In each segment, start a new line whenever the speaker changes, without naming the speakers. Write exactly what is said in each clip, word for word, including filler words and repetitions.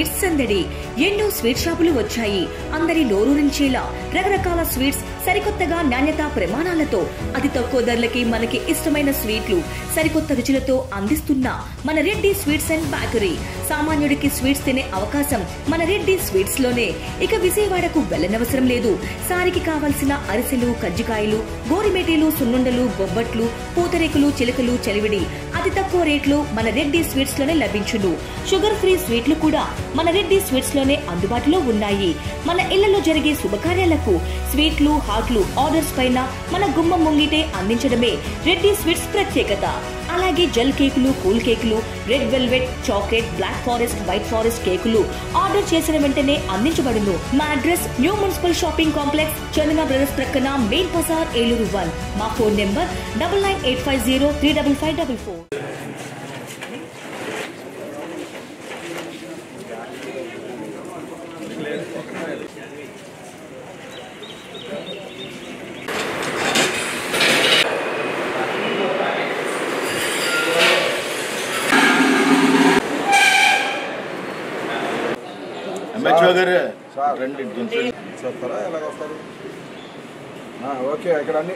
Sweets సందడి. ఎన్నో sweet షాపులు వచ్చాయి. అందరి నోరూరించేలా రకరకాల స్వీట్స్ సరికొత్తగా నాణ్యత ప్రమాణాలతో అతి తక్కువ ధరలకి మనకి ఇష్టమైన స్వీట్లు సరికొత్త రుచులతో అందిస్తున్న మన రెడ్డి స్వీట్స్ అండ్ బేకరీ. సామాన్యుడికి స్వీట్స్ తినే అవకాశం మన రెడ్డి స్వీట్స్ లోనే. ఇక విజయవాడకు వెళ్లనవసరం లేదు. సారికి కావలసిన అరిసెలు, కజ్జికాయలు, గోరిమేటీలు, సున్నుండలు, బొబ్బట్లు, పూతరేకులు, చిలకలు, చలివిడి అతి తక్కువ రేట్లు మన రెడ్డి స్వీట్స్ లోనే లభించును. షుగర్ ఫ్రీ స్వీట్లు కూడా మన రెడ్డి స్వీట్స్ లోనే అందుబాటులో ఉన్నాయి. మన ఇళ్లలో జరిగే శుభకార్యాలకు స్వీట్లు, హాట్లు ఆర్డర్స్ పైన మన గుమ్మం ముంగిటే అందించడమే రెడ్డి స్వీట్స్ ప్రత్యేకత. అలాగే జెల్ కేకులు, కూల్ కేకులు, red velvet, chocolate, black forest, white forest కేకులు ఆర్డర్ చేసిన వెంటనే అందించబడును. మా address new municipal shopping complex, Chandana brothers ప్రక్కన, మెయిన్ బజార్, ఏలూరు వన్. మా phone number double nine eight five zero three double five double four.
Okay ఇక్కడ అన్ని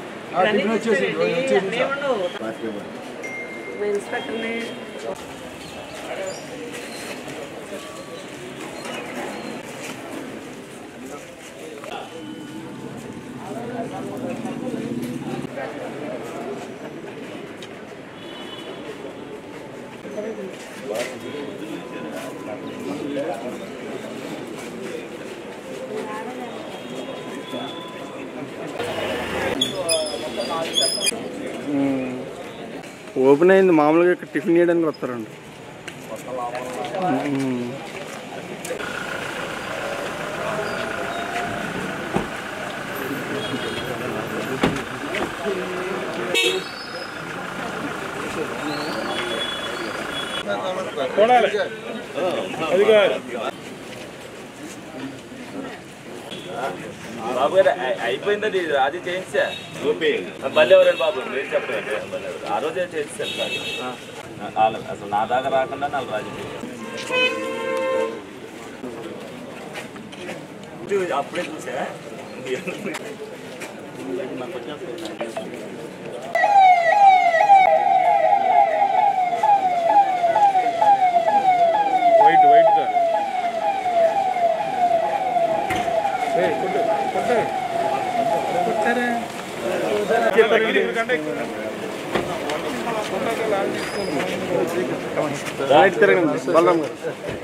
ఓపెన్ అయింది. మామూలుగా ఇక్కడ టిఫిన్ చేయడానికి వస్తారండి.
బాబు గారు అయిపోయిందండి. అది చేయించా మళ్ళీ ఎవరండి బాబు మీరు చెప్పండి. ఆ రోజే చేయించాను. అసలు నా దాకా రాకుండా నాకు రాజు అప్పుడే చూసా. నాకు
వైట్ వైట్గా బలరాం గారు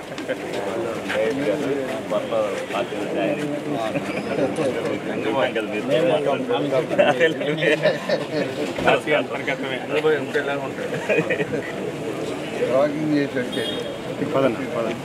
వాకింగ్ చేసి వచ్చేది
పదండి పదండి.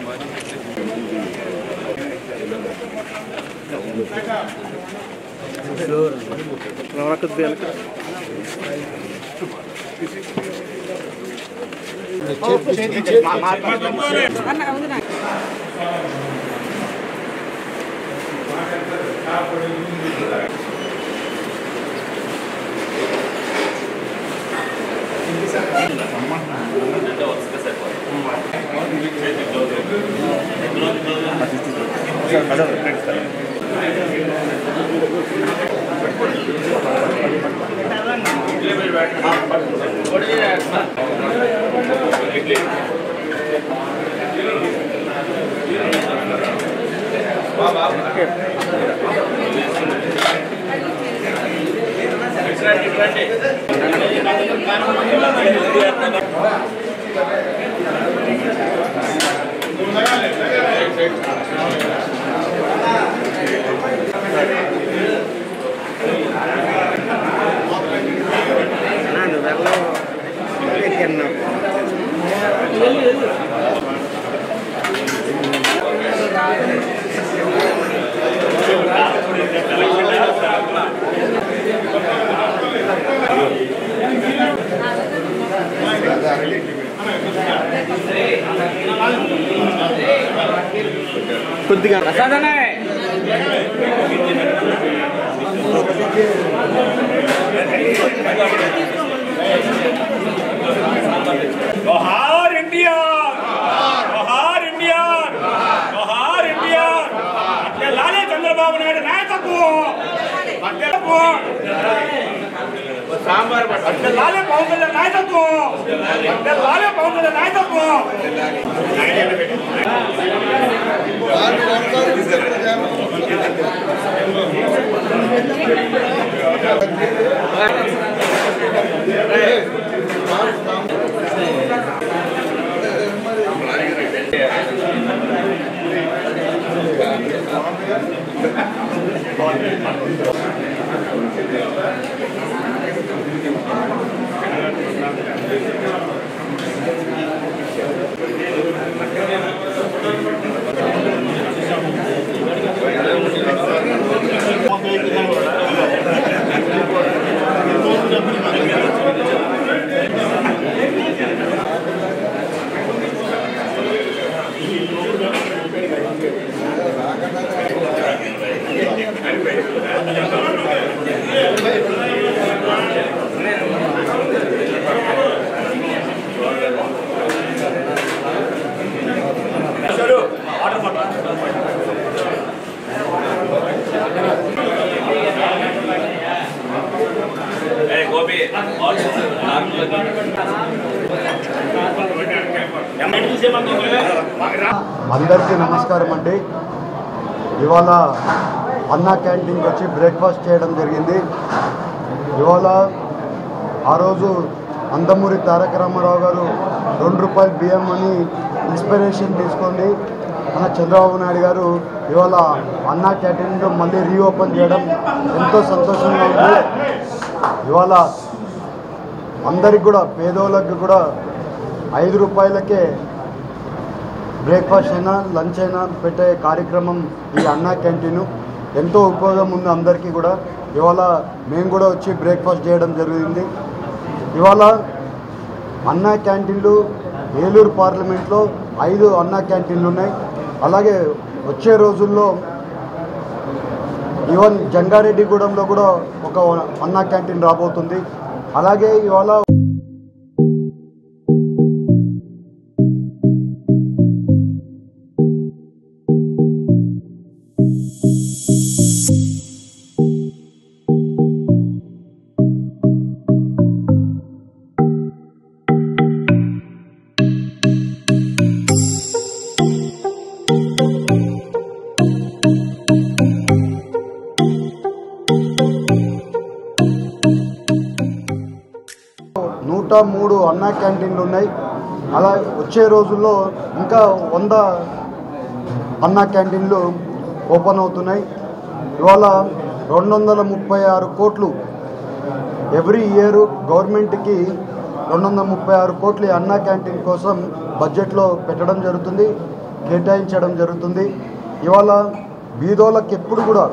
కొద్దిగా
जोहार इंडिया, जोहार इंडिया।
సాంబార్ లాలే పవన్ కళ్యాణ్ నాయకత్వం లాలే పవన్ కళ్యాణ్ నాయకత్వం
అందరికీ నమస్కారం అండి. ఇవాళ అన్నా క్యాంటీన్కి వచ్చి బ్రేక్ఫాస్ట్ చేయడం జరిగింది. ఇవాళ ఆ రోజు నందమూరి తారక రామారావు గారు రెండు రూపాయల బియ్యం అని ఇన్స్పిరేషన్ తీసుకోండి మన చంద్రబాబు నాయుడు గారు ఇవాళ అన్నా క్యాంటీన్లో మళ్ళీ రీఓపెన్ చేయడం ఎంతో సంతోషంగా ఉంది. ఇవాళ అందరికి కూడా పేదోళ్ళకి కూడా ఐదు రూపాయలకే బ్రేక్ఫాస్ట్ అయినా లంచ్ అయినా పెట్టే కార్యక్రమం ఈ అన్నా క్యాంటీను ఎంతో ఉపయోగం ఉంది అందరికీ కూడా. ఇవాళ మేము కూడా వచ్చి బ్రేక్ఫాస్ట్ చేయడం జరిగింది. ఇవాళ అన్నా క్యాంటీన్లు ఏలూరు పార్లమెంట్లో ఐదు అన్నా క్యాంటీన్లు ఉన్నాయి. అలాగే వచ్చే రోజుల్లో ఈవెన్ జంగారెడ్డిగూడెంలో కూడా ఒక అన్నా క్యాంటీన్ రాబోతుంది. అలాగే ఇవాళ నూట మూడు అన్నా క్యాంటీన్లు ఉన్నాయి. అలా వచ్చే రోజుల్లో ఇంకా వంద అన్నా క్యాంటీన్లు ఓపెన్ అవుతున్నాయి. ఇవాళ రెండు వందల ముప్పై ఆరు కోట్లు ఎవ్రీ ఇయర్ గవర్నమెంట్కి రెండు వందల ముప్పై ఆరు కోట్లు అన్నా క్యాంటీన్ కోసం బడ్జెట్లో పెట్టడం జరుగుతుంది, కేటాయించడం జరుగుతుంది. ఇవాళ బీదోళ్ళకి ఎప్పుడు కూడా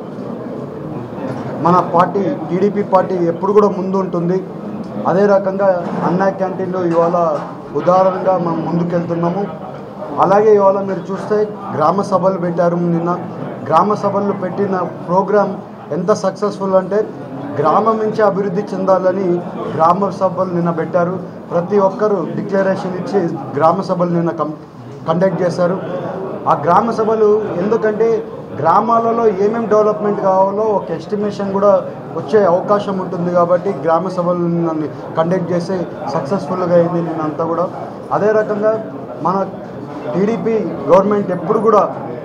మన పార్టీ టీడీపీ పార్టీ ఎప్పుడు కూడా ముందు ఉంటుంది. అదే రకంగా అన్నా క్యాంటీన్లో ఇవాళ ఉదాహరణగా మనం ముందుకెళ్తున్నాము. అలాగే ఇవాళ మీరు చూస్తే గ్రామ సభలు పెట్టారు. నిన్న గ్రామ సభలు పెట్టిన ప్రోగ్రాం ఎంత సక్సెస్ఫుల్ అంటే గ్రామం నుంచి అభివృద్ధి చెందాలని గ్రామ సభలు నిన్న పెట్టారు. ప్రతి ఒక్కరూ డిక్లరేషన్ ఇచ్చి గ్రామ సభలు నిన్న కండక్ట్ చేశారు. ఆ గ్రామ సభలు ఎందుకంటే గ్రామాలలో ఏమేమి డెవలప్మెంట్ కావాలో ఒక ఎస్టిమేషన్ కూడా వచ్చే అవకాశం ఉంటుంది కాబట్టి గ్రామ సభలు నన్ను కండక్ట్ చేసి సక్సెస్ఫుల్గా అయింది నేనంతా కూడా. అదే రకంగా మన టీడీపీ గవర్నమెంట్ ఎప్పుడు కూడా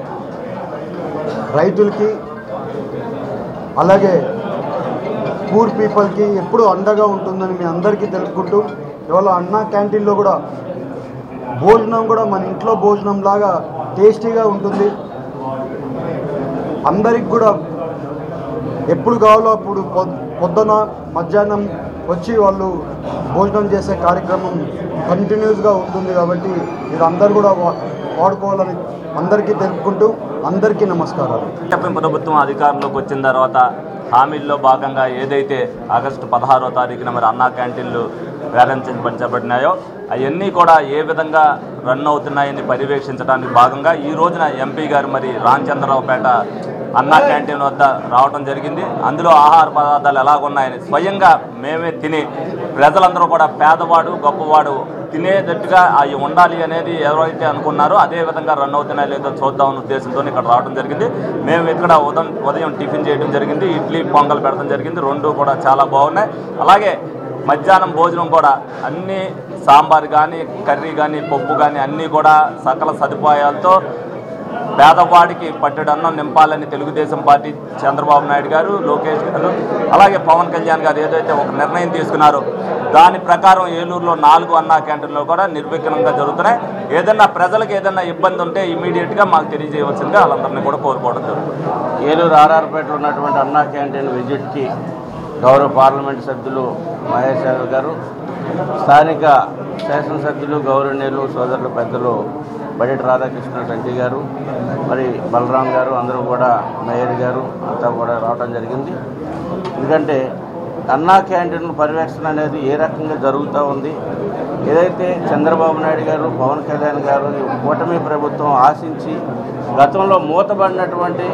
రైతులకి అలాగే పూర్ పీపుల్కి ఎప్పుడు అండగా ఉంటుందని మీ అందరికీ తెలుపుకుంటూ ఇవాళ అన్నా క్యాంటీన్లో కూడా భోజనం కూడా మన ఇంట్లో భోజనం లాగా టేస్టీగా ఉంటుంది. అందరికి కూడా ఎప్పుడు కావాలో అప్పుడు పొద్దున మధ్యాహ్నం వచ్చి వాళ్ళు భోజనం చేసే కార్యక్రమం కంటిన్యూస్గా ఉంటుంది కాబట్టి ఇది అందరు కూడా వాడుకోవాలని అందరికీ తెలుపుకుంటూ అందరికీ నమస్కారాలు.
ప్రభుత్వం అధికారంలోకి వచ్చిన తర్వాత హామీల్లో భాగంగా ఏదైతే ఆగస్టు పదహారో తారీఖున మరి అన్నా క్యాంటీన్లు ప్రారంభించబడినాయో అవన్నీ కూడా ఏ విధంగా రన్ అవుతున్నాయని పర్యవేక్షించడానికి భాగంగా ఈ రోజున ఎంపీ గారు మరి రామచంద్రరావుపేట అన్నా క్యాంటీన్ వద్ద రావడం జరిగింది. అందులో ఆహార పదార్థాలు ఎలాగున్నాయని స్వయంగా మేమే తిని ప్రజలందరూ కూడా పేదవాడు గొప్పవాడు తినేటట్టుగా అవి ఉండాలి అనేది ఎవరైతే అనుకున్నారో అదే విధంగా రన్ అవుతున్నాయో లేదో చూద్దామన్న ఉద్దేశంతో ఇక్కడ రావడం జరిగింది. మేము ఇక్కడ ఉదయం ఉదయం టిఫిన్ చేయడం జరిగింది, ఇడ్లీ పొంగల్ పెడతాం జరిగింది. రెండు కూడా చాలా బాగున్నాయి. అలాగే మధ్యాహ్నం భోజనం కూడా అన్ని సాంబార్ కానీ కర్రీ కానీ పప్పు కానీ అన్నీ కూడా సకల సదుపాయాలతో పేదవాడికి పట్టెడన్నం నింపాలని తెలుగుదేశం పార్టీ చంద్రబాబు నాయుడు గారు, లోకేష్ గారు, అలాగే పవన్ కళ్యాణ్ గారు ఏదైతే ఒక నిర్ణయం తీసుకున్నారో దాని ప్రకారం ఏలూరులో నాలుగు అన్నా క్యాంటీన్లో కూడా నిర్విఘ్నంగా జరుగుతున్నాయి. ఏదన్నా ప్రజలకు ఏదన్నా ఇబ్బంది ఉంటే ఇమీడియట్గా మాకు తెలియజేయవలసిందిగా వాళ్ళందరినీ కూడా కోరుకోవడం జరుగుతుంది.
ఏలూరు ఆర్ఆర్పేటలో ఉన్నటువంటి అన్నా క్యాంటీన్ విజిట్కి గౌరవ పార్లమెంట్ సభ్యులు మహేష్ యాదవ్ గారు, స్థానిక శాసనసభ్యులు గౌరవనీయులు సోదరుల పెద్దలు బడేటి రాధాకృష్ణ రెడ్డి గారు, మరి బలరాం గారు, అందరూ కూడా మేయర్ గారు అంతా కూడా రావడం జరిగింది. ఎందుకంటే అన్నా క్యాంటీన్ పర్యవేక్షణ అనేది ఏ రకంగా జరుగుతూ ఉంది, ఏదైతే చంద్రబాబు నాయుడు గారు, పవన్ కళ్యాణ్ గారు ఈ కూటమి ప్రభుత్వం ఆశించి గతంలో మూతబడినటువంటి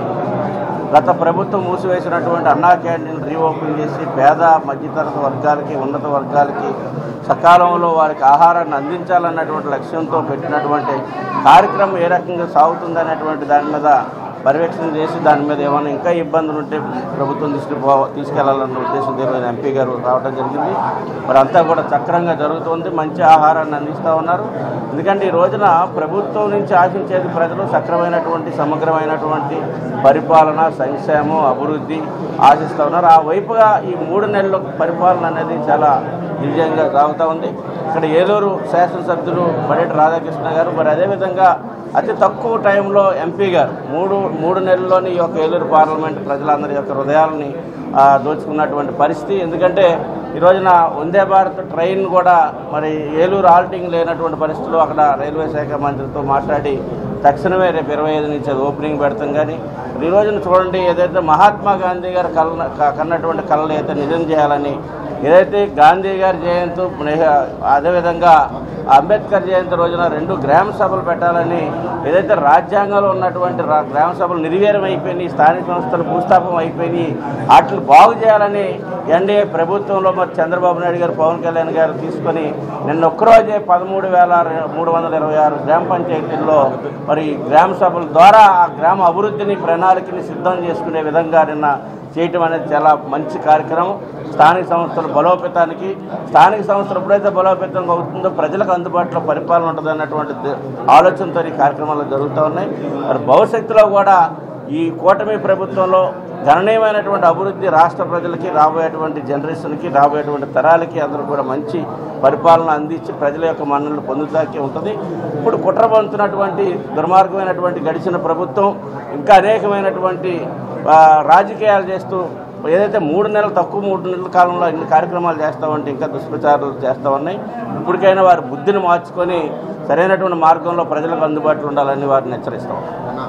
గత ప్రభుత్వం మూసివేసినటువంటి అన్నా క్యాంటీన్ రీఓపెన్ చేసి పేద మధ్యతరగతి వర్గాలకి ఉన్నత వర్గాలకి సకాలంలో వారికి ఆహారాన్ని అందించాలన్నటువంటి లక్ష్యంతో పెట్టినటువంటి కార్యక్రమం ఏ రకంగా సాగుతుందనేటువంటి దాని మీద పర్యవేక్షణ చేసి దాని మీద ఏమైనా ఇంకా ఇబ్బందులు ఉంటే ప్రభుత్వం తీసుకుపో తీసుకెళ్లాలన్న ఉద్దేశంతో ఎంపీ గారు రావడం జరిగింది. మరి అంతా కూడా చక్రంగా జరుగుతుంది, మంచి ఆహారాన్ని అందిస్తూ ఉన్నారు. ఎందుకంటే ఈ రోజున ప్రభుత్వం నుంచి ఆశించేది ప్రజలు సక్రమైనటువంటి సమగ్రమైనటువంటి పరిపాలన, సంక్షేమం, అభివృద్ధి ఆశిస్తూ ఉన్నారు. ఆ వైపుగా ఈ మూడు నెలల పరిపాలన అనేది చాలా విజయంగా సాగుతూ ఉంది. ఇక్కడ ఏలూరు శాసనసభ్యులు బడేటి రాధాకృష్ణ గారు, మరి అదేవిధంగా అతి తక్కువ టైంలో ఎంపీ గారు మూడు మూడు నెలల్లోని ఈ యొక్క ఏలూరు పార్లమెంట్ ప్రజలందరి యొక్క హృదయాలని దోచుకున్నటువంటి పరిస్థితి. ఎందుకంటే ఈ రోజున వందే భారత్ ట్రైన్ కూడా మరి ఏలూరు ఆల్టింగ్ లేనటువంటి పరిస్థితుల్లో అక్కడ రైల్వే శాఖ మంత్రితో మాట్లాడి తక్షణమే రేపు ఇరవై ఐదు నుంచి అది ఓపెనింగ్ పెడతాం. కానీ ఈ రోజున చూడండి, ఏదైతే మహాత్మా గాంధీ గారు కల కన్నటువంటి కళలు అయితే నిజం చేయాలని, ఏదైతే గాంధీ గారి జయంతి అదేవిధంగా అంబేద్కర్ జయంతి రోజున రెండు గ్రామ సభలు పెట్టాలని, ఏదైతే రాజ్యాంగంలో ఉన్నటువంటి గ్రామ సభలు నిర్వీర్యం అయిపోయినాయి, స్థానిక సంస్థలు భూస్థాపం అయిపోయినాయి, వాటిని బాగు చేయాలని ఎన్డీఏ ప్రభుత్వంలో మరి చంద్రబాబు నాయుడు గారు, పవన్ కళ్యాణ్ గారు తీసుకొని నిన్న ఒక్కరోజే పదమూడు వేల మూడు వందల ఇరవై ఆరు గ్రామ పంచాయతీల్లో మరి గ్రామ సభల ద్వారా ఆ గ్రామ అభివృద్ధిని ప్రణాళికని సిద్ధం చేసుకునే విధంగా నిన్న చేయటం అనేది చాలా మంచి కార్యక్రమం. స్థానిక సంస్థల బలోపేతానికి, స్థానిక సంస్థలు ఎప్పుడైతే బలోపేతంగా అవుతుందో ప్రజలకు అందుబాటులో పరిపాలన ఉంటుంది అన్నటువంటి ఆలోచనతో ఈ కార్యక్రమాలు జరుగుతూ ఉన్నాయి. మరి భవిష్యత్తులో కూడా ఈ కూటమి ప్రభుత్వంలో గణనీయమైనటువంటి అభివృద్ధి రాష్ట్ర ప్రజలకి, రాబోయేటువంటి జనరేషన్కి, రాబోయేటువంటి తరాలకి అందరూ కూడా మంచి పరిపాలన అందించి ప్రజల యొక్క మన్ననలు పొందుతాకే ఉంటుంది. ఇప్పుడు కుట్రబంతున్నటువంటి దుర్మార్గమైనటువంటి గడిచిన ప్రభుత్వం ఇంకా అనేకమైనటువంటి రాజకీయాలు చేస్తూ ఏదైతే మూడు నెలలు తక్కువ మూడు నెలల కాలంలో ఇన్ని కార్యక్రమాలు చేస్తామంటే ఇంకా దుష్ప్రచారాలు చేస్తూ ఉన్నాయి. ఇప్పటికైనా వారి బుద్ధిని మార్చుకొని సరైనటువంటి మార్గంలో ప్రజలకు అందుబాటులో ఉండాలని వారిని హెచ్చరిస్తాం.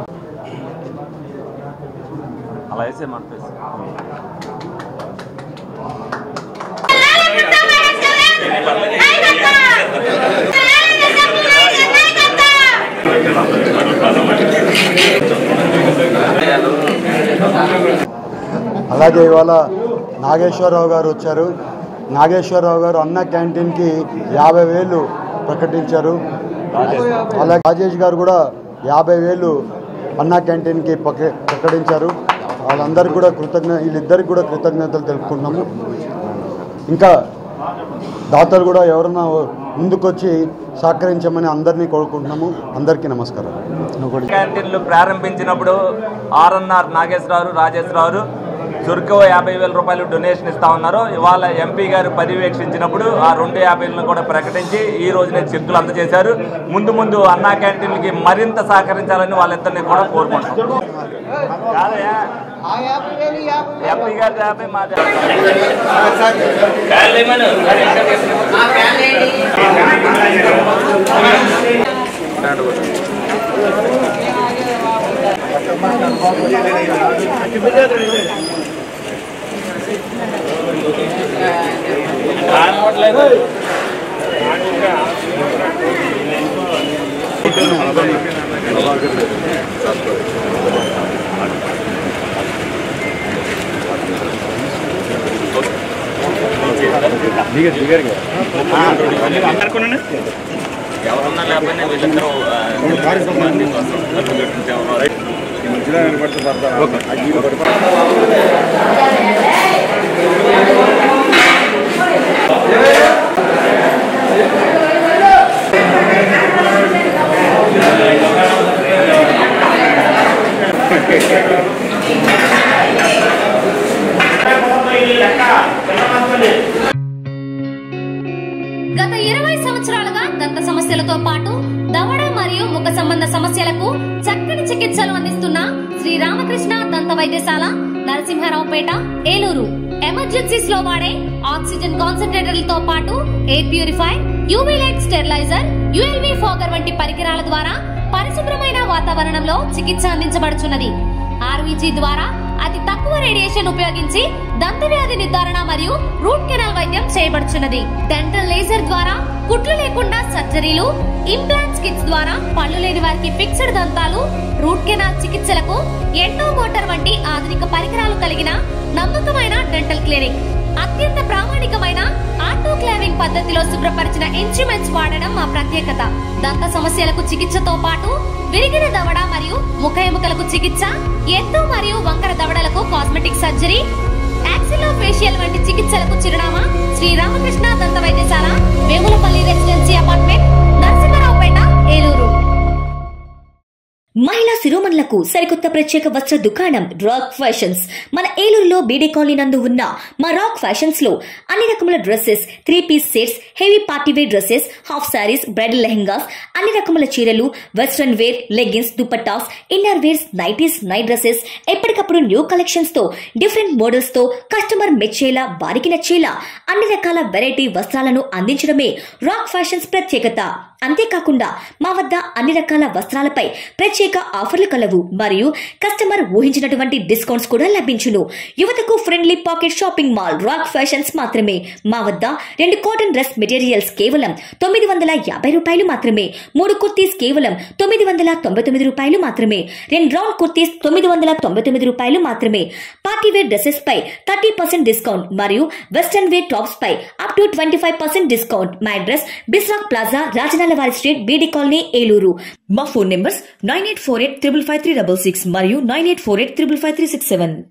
అలా వేసే మనసు
అలాగే ఇవాళ నాగేశ్వరరావు గారు వచ్చారు. నాగేశ్వరరావు గారు అన్న క్యాంటీన్కి యాభై వేలు ప్రకటించారు. అలాగే రాజేష్ గారు కూడా యాభై వేలు అన్నా క్యాంటీన్కి ప్రకటించారు. వాళ్ళందరికీ కూడా కృతజ్ఞ వీళ్ళిద్దరికి కూడా కృతజ్ఞతలు తెలుపుకుంటున్నాము. ఇంకా దాతలు కూడా ఎవరన్నా ముందుకొచ్చి సహకరించమని అందరినీ కోరుకుంటున్నాము. అందరికీ నమస్కారం.
క్యాంటీన్లు ప్రారంభించినప్పుడు ఆర్ఎన్ఆర్ నాగేశ్వరరావు, రాజేశ్వరరావు చురుకు యాభై వేల రూపాయలు డొనేషన్ ఇస్తా ఉన్నారు. ఇవాళ ఎంపీ గారు పర్యవేక్షించినప్పుడు ఆ రెండు యాభైలను కూడా ప్రకటించి ఈ రోజునే చెక్కులు అందజేశారు. ముందు ముందు అన్నా క్యాంటీన్లకి మరింత సహకరించాలని వాళ్ళిద్దరిని కూడా కోరుకుంటున్నాం. ఎంపీ గారి యాభై మాది
అలాగే
ఎవరున్నా లేకపోయినా వీళ్ళిద్దరూ
గత ఇరవై సంవత్సరాలుగా దంత సమస్యలతో పాటు దవడ మరియు ముఖ సంబంధ సమస్యలకు చక్కని చికిత్సలు అందిస్తున్న శ్రీ రామకృష్ణ దంత వైద్యశాల నరసింహారావుపేట ఏలూరు. ఎమర్జెన్సీస్ లో వాడే ఆక్సిజన్ కాన్సన్ట్రేటర్లతో పాటు air purify, UV light steriliser, ULV fogger వంటి పరికరాల ద్వారా పరిశుభ్రమైన వాతావరణంలో చికిత్స అందించబడుచున్నది. ఆర్వీజీ ద్వారా అతి తక్కువ రేడియేషన్ ఉపయోగించి దంత వ్యాధి నిర్ధారణ మరియు రూట్ కెనాల్ వైద్యం చేయబడుచున్నది. డెంటల్ లేజర్ ద్వారా కుట్లు లేకుండా సర్జరీలు, ఇంప్లాంట్స్ కిట్స్ ద్వారా పళ్ళు లేని వారికి ఫిక్స్డ్ దంతాలు, రూట్ కెనాల్ చికిత్సలకు ఎండో మోటార్ వంటి ఆధునిక పరికరాలు కలిగిన నమ్మకమైన డెంటల్ క్లినిక్. అత్యంత ప్రామాణికమైన ఆటోక్లావింగ్ పద్ధతిలో శుభ్రపరిచిన ఇన్స్ట్రుమెంట్స్ వాడడం మా ప్రత్యేకత. దంత సమస్యలకు చికిత్సతో పాటు విరిగిన దవడ మరియు ముఖ ఎముకలకు చికిత్స, ఎత్తు మరియు వంకర దవడలకు కాస్మెటిక్ సర్జరీ, యాక్సిలోఫేషియల్ వంటి చికిత్సలకు చిరునామా శ్రీ రామకృష్ణ దంత వైద్యశాల, వేములపల్లి రెసిడెన్సీ అపార్ట్మెంట్, నరసింహారావుపేట, ఏలూరు.
మహిళా శిరోమణులకు సరికొత్త ప్రత్యేక వస్త్ర దుకాణం రాక్ ఫ్యాషన్స్. మన ఏలూరులో బీడే కాలనీ నందు ఉన్న మా రాక్ ఫ్యాషన్స్ లో అన్ని రకముల dresses, three piece sets, heavy party wear dresses, half saris, bridal lehengas, అన్ని రకముల చీరలు, western wear, leggings, dupattas, inner wears, nighties, night dresses, ఎప్పటికప్పుడు న్యూ కలెక్షన్స్ తో డిఫరెంట్ మోడల్స్ తో కస్టమర్ మెచ్చేలా, వారికి నచ్చేలా అన్ని రకాల వెరైటీ వస్త్రాలను అందించడమే రాక్ ఫ్యాషన్స్ ప్రత్యేకత. అంతేకాకుండా మా వద్ద అన్ని రకాల వస్త్రాలపై ప్రత్యేక ఆఫర్లు కలవు మరియు కస్టమర్ ఊహించినటువంటి డిస్కౌంట్స్ కూడా లభించును. యువతకు friendly pocket shopping mall rock fashions మాత్రమే. మా వద్ద రెండు కాటన్ డ్రెస్ మెటీరియల్స్ కేవలం తొమ్మిది వందల యాభై రూపాయలు మాత్రమే, మూడు కుర్తీస్ కేవలం తొమ్మిది వందల తొంభై తొమ్మిది రూపాయలు మాత్రమే, రెండు రౌండ్ కుర్తీస్ తొమ్మిది వందల తొంభై తొమ్మిది రూపాయలు మాత్రమే. పార్టీ వేర్ డ్రెస్సెస్ పై థర్టీ పర్సెంట్ డిస్కౌంట్ మరియు వెస్టర్న్ వేర్ టాప్స్ పై up to twenty five percent discount. మా అడ్రస్ బిస్రాక్ ప్లాజా, రాజనాల వారి స్ట్రీట్, బీడీ కాలనీ, ఏలూరు. మా phone numbers nine eight four eight triple five three double six మరియు nine eight four eight triple five three six seven.